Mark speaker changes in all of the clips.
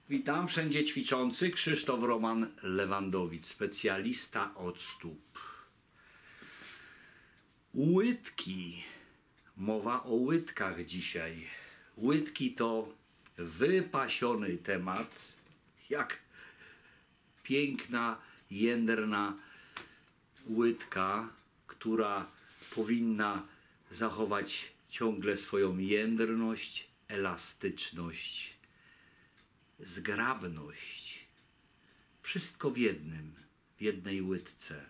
Speaker 1: Witam, wszędzie ćwiczący Krzysztof Roman Lewandowicz, specjalista od stóp. Łydki. Mowa o łydkach dzisiaj. Łydki to wypasiony temat, jak piękna, jędrna łydka, która powinna zachować ciągle swoją jędrność, elastyczność, zgrabność. Wszystko w jednej łydce.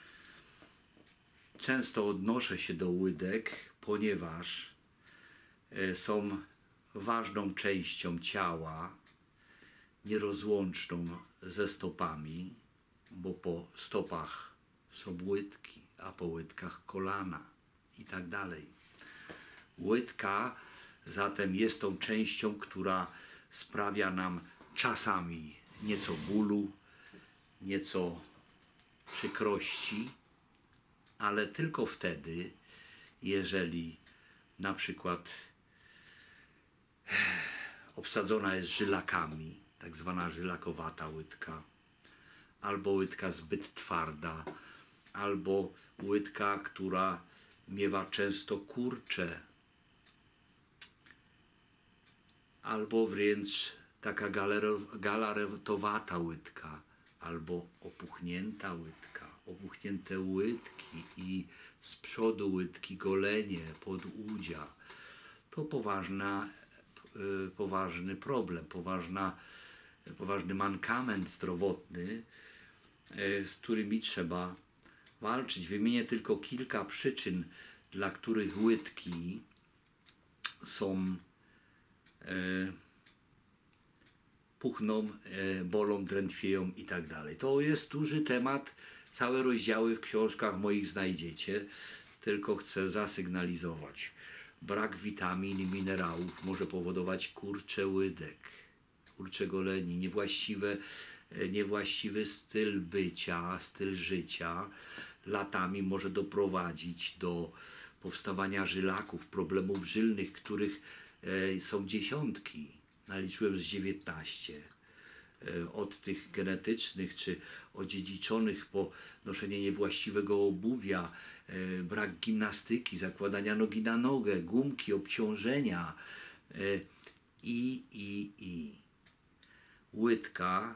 Speaker 1: Często odnoszę się do łydek, ponieważ są ważną częścią ciała, nierozłączną ze stopami, bo po stopach są łydki, a po łydkach kolana i tak dalej. Łydka zatem jest tą częścią, która sprawia nam czasami nieco bólu, nieco przykrości, ale tylko wtedy, jeżeli na przykład obsadzona jest żylakami, tak zwana żylakowata łydka, albo łydka zbyt twarda, albo łydka, która miewa często kurcze, albo wręcz taka galaretowata łydka, albo opuchnięta łydka, opuchnięte łydki i z przodu łydki golenie, podudzia. To poważny problem, poważny mankament zdrowotny, z którymi trzeba walczyć. Wymienię tylko kilka przyczyn, dla których łydki są puchną, bolą, drętwieją i tak dalej. To jest duży temat, całe rozdziały w książkach moich znajdziecie, tylko chcę zasygnalizować. Brak witamin i minerałów może powodować kurcze łydek, kurcze goleni, niewłaściwy styl bycia, styl życia latami może doprowadzić do powstawania żylaków, problemów żylnych, których są dziesiątki. Naliczyłem z 19. Od tych genetycznych czy odziedziczonych po noszenie niewłaściwego obuwia, brak gimnastyki, zakładania nogi na nogę, gumki, obciążenia i. Łydka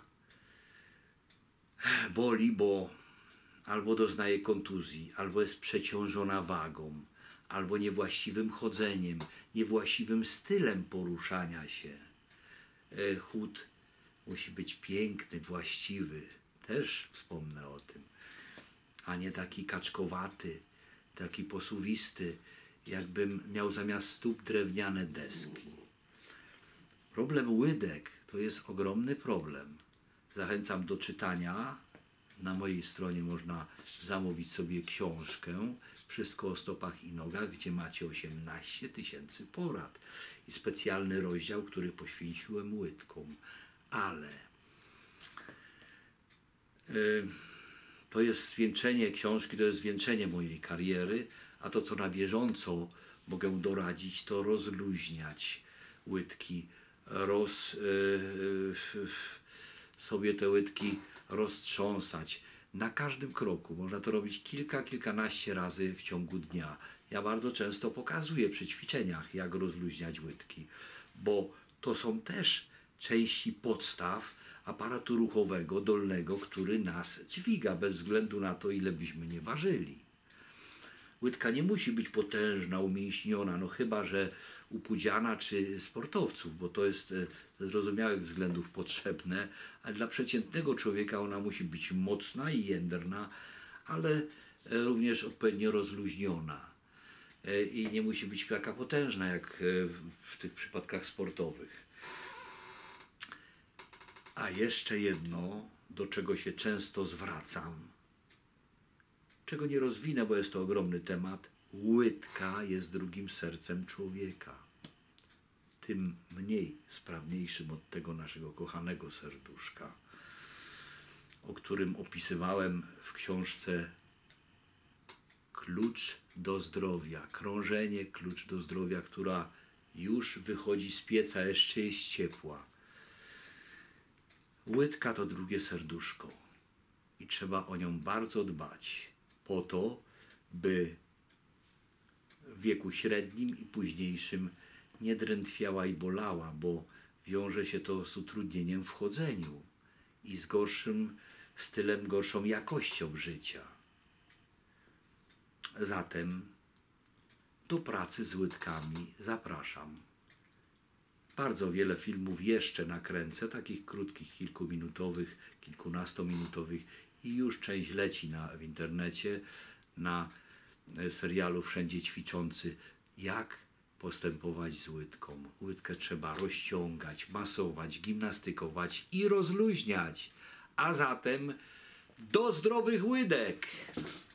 Speaker 1: boli, bo albo doznaje kontuzji, albo jest przeciążona wagą, albo niewłaściwym chodzeniem, niewłaściwym stylem poruszania się. Chód musi być piękny, właściwy, też wspomnę o tym, a nie taki kaczkowaty, taki posuwisty, jakbym miał zamiast stóp drewniane deski. Problem łydek to jest ogromny problem. Zachęcam do czytania. Na mojej stronie można zamówić sobie książkę Wszystko o stopach i nogach, gdzie macie 18 000 porad i specjalny rozdział, który poświęciłem łydkom. Ale to jest zwieńczenie książki, to jest zwieńczenie mojej kariery, a to, co na bieżąco mogę doradzić, to rozluźniać łydki, sobie te łydki roztrząsać. Na każdym kroku. Można to robić kilkanaście razy w ciągu dnia. Ja bardzo często pokazuję przy ćwiczeniach, jak rozluźniać łydki, bo to są też części podstaw aparatu ruchowego dolnego, który nas dźwiga, bez względu na to, ile byśmy nie ważyli. Łydka nie musi być potężna, umięśniona, no chyba że u pudziana czy sportowców, bo to jest ze zrozumiałych względów potrzebne, ale dla przeciętnego człowieka ona musi być mocna i jędrna, ale również odpowiednio rozluźniona. I nie musi być taka potężna, jak w tych przypadkach sportowych. A jeszcze jedno, do czego się często zwracam, czego nie rozwinę, bo jest to ogromny temat. Łydka jest drugim sercem człowieka. Tym mniej sprawniejszym od tego naszego kochanego serduszka, o którym opisywałem w książce Klucz do zdrowia. Krążenie, klucz do zdrowia, która już wychodzi z pieca, jeszcze jest ciepła. Łydka to drugie serduszko i trzeba o nią bardzo dbać po to, by w wieku średnim i późniejszym nie drętwiała i bolała, bo wiąże się to z utrudnieniem w chodzeniu i z gorszym stylem, gorszą jakością życia. Zatem do pracy z łydkami zapraszam. Bardzo wiele filmów jeszcze nakręcę, takich krótkich, kilkuminutowych, kilkunastominutowych i już część leci w internecie, na serialu Wszędzie Ćwiczący, jak postępować z łydką. Łydkę trzeba rozciągać, masować, gimnastykować i rozluźniać. A zatem do zdrowych łydek!